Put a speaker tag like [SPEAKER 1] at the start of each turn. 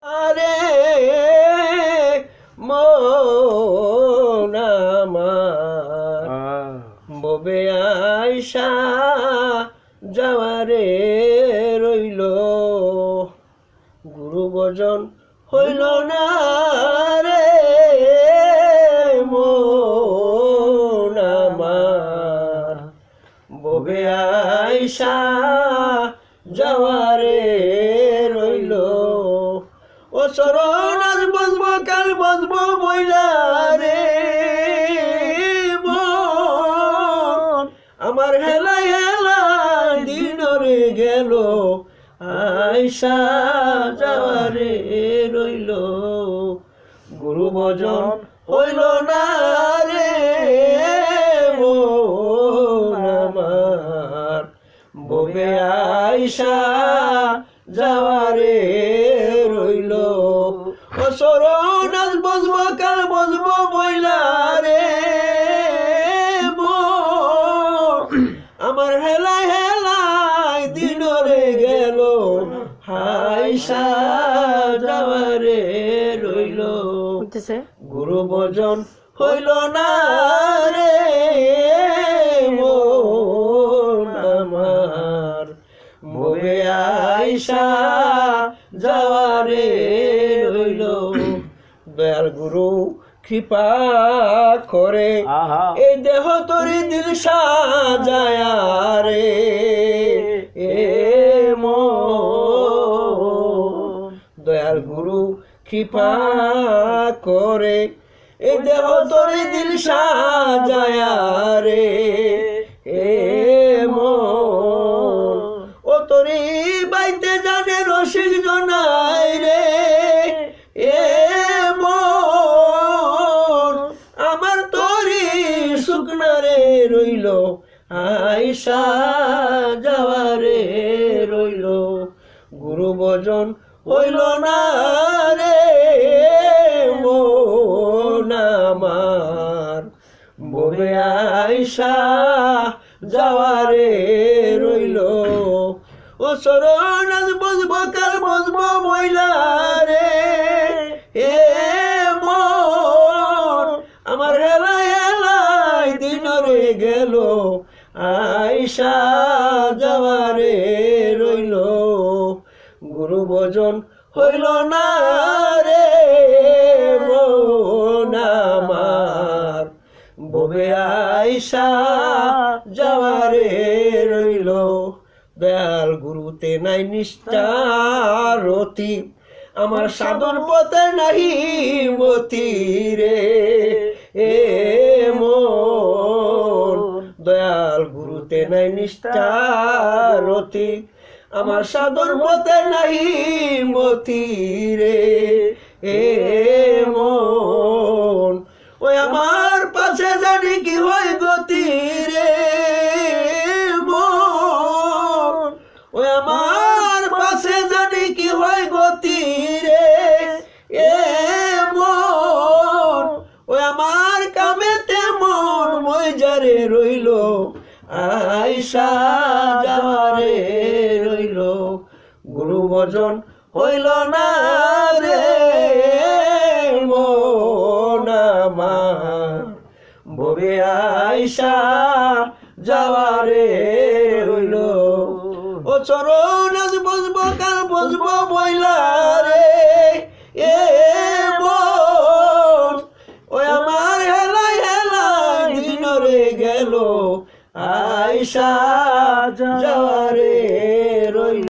[SPEAKER 1] আরে মন আমার ববে আইসা যাওয়ারে রইল, গুরু ভজন হইল না রে মন আমার ববে আইসা যাওয়ারে রইল। ও চরণ আজ বসবো কাল বসবো বইলা রে মন আমার হেলাই হেলাই দিন রে গেল, আইসা যাওয়ারে রইল, গুরু ভজন হইল না রে মন আমার ববে আইসা যাওয়ারে রইল। ও চরণ আজ বসবো কাল বসবো বইলা রে মন আমার হেলাই হেলাই দিন রে গেল, আইসা যাওয়ারে রইল, গুরু ভজন হইল না রে মন আমার ববে আইসা যাওয়ারে রইল। দয়াল গুরু কৃপা করে এই দেহ তরি দিল সাজায়া রে এ মন দয়াল গুরু কৃপা করে এই দেহ তরি দিল সাজায়া রে এ মন ও তরি বাইতে জানে রসিক জনাই রে এ মন আমার তরি শুকনা রে রইল, আইসা যাওয়ারে রইল, গুরু ভজন হইল না রে মন আমার ববে আইসা যাওয়ারে রইল। ও চরণ আজ বসবো কাল বসবো বইলা রে এ মন আমার হেলাই হেলাই দিন রে গেল, আইসা যাওয়ারে রইল, গুরু ভজন হইল না রে মন আমার ববে আইসা যাওয়ারে রইল। দয়াল গুরুতে নাই নিষ্ঠারতি আমার সাধন পথে নাহি মতি রে এ মন দয়াল গুরুতে নাই নিষ্ঠারতি আমার সাধন পথে নাহি মতি রে এ মন ওই আমার পাশে জানি কি হয় গতি রে মন ওই আমার পাশে জানি কি হয় গতি রে এ মন ওই আমার কামেতে মন মই যারে রইল, আইসা যাওয়ারে রইল, গুরু ভজন হইল না রে মন আমার ববে আইসা যাওয়ারে রইল। ও চরণ আজ বসবো কাল বসবো বইলা রে এ মন ওই আমার হেলাই হেলাই দিন রে গেল, আইসা যাওয়ারে